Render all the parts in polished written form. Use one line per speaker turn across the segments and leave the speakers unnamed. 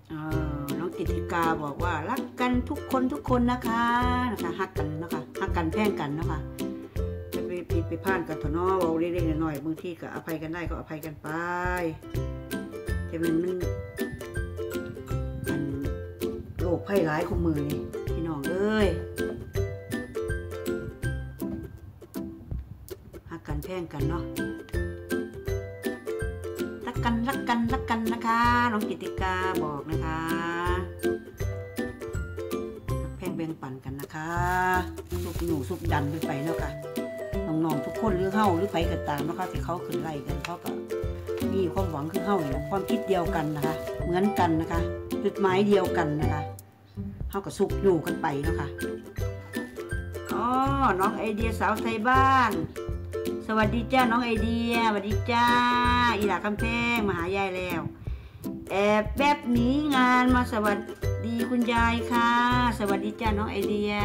น้องกิติกาบอกว่ารักกันทุกคนนะคะฮักกันนะคะฮักกันแพ่งกันนะคะจะไปผิดไปพลาดกันเถอะเนาะเราเล็กๆน้อยๆบางทีก็อภัยกันได้ก็อภัยกันไปแต่มันโรคภัยร้ายของมือนี่พี่น้องเอ้ยฮักกันแพ่งกันเนาะรักกันนะคะน้องกิติกาบอกนะคะแพ่งแบ่งปันกันนะคะสุกหนูสุกดันไปเนาะค่ะน้องๆทุกคนหรือเฮาหรือไปกันตามนะคะที่เขาขึ้นไล่กันเขาก็มีความหวังคือเฮาเนี่ยความคิดเดียวกันนะคะเหมือนกันนะคะจุดหมายเดียวกันนะคะเฮาก็สุกอยู่กันไปเนาะค่ะน้องไอเดียสาวไทยบ้านสวัสดีจ้าน้องไอเดียสวัสดีจ้าอีหลาคำแพงมาหายายแล้วแอบแบบหนีงานมาสวัสดีคุณยายค่ะสวัสดีจ้าน้องไอเดีย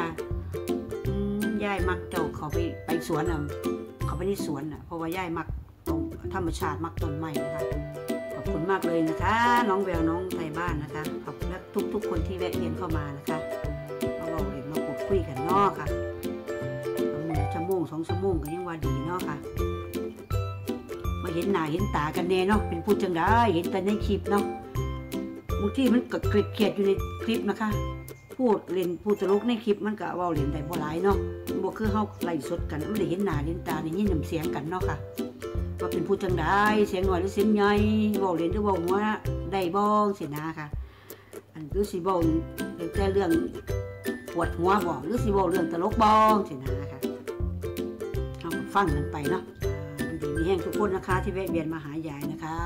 ยายมักเจ้าเขาไปสวนเขาไปที่สวนเพราะว่ายายมักตรงธรรมชาติมักต้นไม้นะคะขอบคุณมากเลยนะคะน้องแววน้องไทยบ้านนะคะขอบคุณและทุกคนที่แวะเวียนเข้ามานะคะเราเห็นมาพูดคุยกันนอกค่ะ1 ชั่วโมง 2 ชั่วโมงก็ยังว่าดีเนาะค่ะมาเห็นหน้าเห็นตากันแน่เนาะเป็นพูดจังได้เห็นแต่ในคลิปเนาะบางทีมันก็เครียดอยู่ในคลิปนะคะพูดเล่นพูดตลกในคลิปมันก็เว้าเล่นได้บ่หลายเนาะบ่คือเฮาไล่สดกันมันได้เห็นหน้าเห็นตาได้ยินน้ำเสียงกันเนาะค่ะว่าเป็นพูดจังได้เสียงน้อยหรือเสียงใหญ่เว้าเล่นหรือเว้าหัวได้บ่สินะค่ะอันหรือสิเว้าแต่เรื่องปวดหัวบ่หรือสิเว้าเรื่องตลกบ่สินะค่ะฟังกันไปเนาะดีมีแห้งทุกคนนะคะที่แวะเวียนมาหายายนะคะ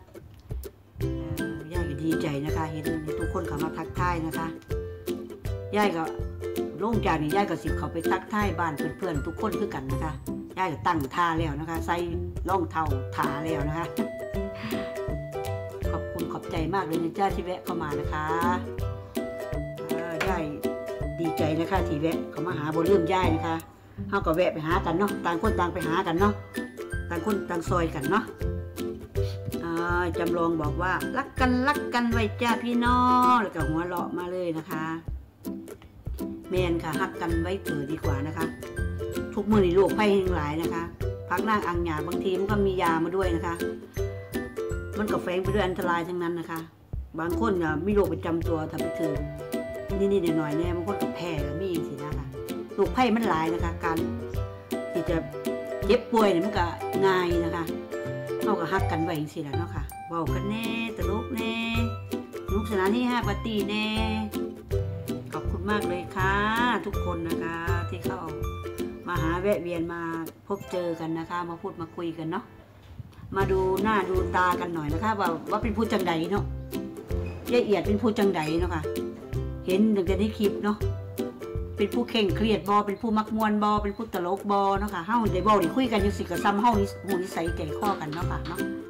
ยายก็ดีใจนะคะเห็นทุกคนเข้ามาทักทายนะคะยายก็ลงจากนี้ยายก็สิเขาไปทักทายบ้านเพื่อนๆทุกคนคือกันนะคะยายก็ตั้งท่าแล้วนะคะใส่รองเท้าท่าแล้วนะคะขอบคุณขอบใจมากเลยนะจ้าที่แวะเข้ามานะคะยายดีใจนะคะที่แวะเข้ามาหาบนเรื่องยายนะคะเฮาก็แวะไปหากันเนาะต่างคนต่างไปหากันเนาะต่างคนต่างซอยกันเนาะจำลองบอกว่ารักกันไว้จ้าพี่น้องแล้วก็หัวเราะมาเลยนะคะแมนค่ะฮักกันไว้เถอะดีกว่านะคะทุกมื้อนี้โรคภัยแห่งหลายนะคะพักนั่งอังยาบางทีมันก็มียามาด้วยนะคะมันก็แฝงไปด้วยอันตรายทั้งนั้นนะคะบางคนมีโรคประจำตัวถ้าไปถือนิดๆหน่อยๆเนี่ยบางคนก็แพ้มีอย่างสินะคะโรคภัยมันหลายนะคะการที่จะเจ็บป่วยเนี่ยมันก็ง่ายนะคะเราก็ฮักกันไว้อย่างสิแหละเนาะค่ะเว้ากันแน่ตลกแน่สนุกสนานที่5ปาร์ตี้แน่ขอบคุณมากเลยค่ะทุกคนนะคะที่เข้ามาหาแวะเวียนมาพบเจอกันนะคะมาพูดมาคุยกันเนาะมาดูหน้าดูตากันหน่อยนะคะว่าเป็นผู้จังใดเนาะละเอียดเป็นผู้จังใดเนาะค่ะเห็นตั้งแต่ในคลิปเนาะเป็นผู้เข่งเครียดบอเป็นผู้มักมวนบอเป็นผู้ตลกบอเนาะค่ะเฮาได้บอได้คุยกันจังสิก็ซ้ำเฮานี่หูนิสัยใจคอกันเนาะค่ะเนาะ